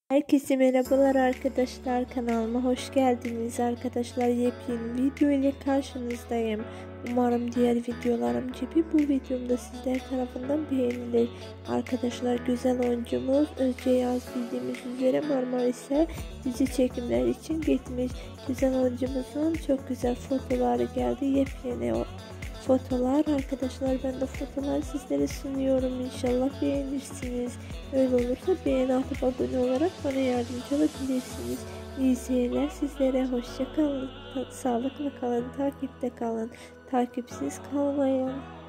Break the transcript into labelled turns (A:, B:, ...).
A: Herkese merhabalar arkadaşlar, kanalıma hoş geldiniz arkadaşlar. Yepyeni video ile karşınızdayım. Umarım diğer videolarım gibi bu videomda sizler tarafından beğenilir. Arkadaşlar, güzel oyuncumuz Özce Yağız bildiğimiz üzere Marmaris'e dizi çekimler için gitmiş. Güzel oyuncumuzun çok güzel fotoğrafları geldi. Yepyeni fotolar arkadaşlar, ben de fotolar sizlere sunuyorum. İnşallah beğenirsiniz. Öyle olursa beğeni atıp abone olarak bana yardımcı olabilirsiniz. İyi seyirler sizlere, hoşça kalın, sağlıklı kalın, takipte kalın, takipsiz kalmayın.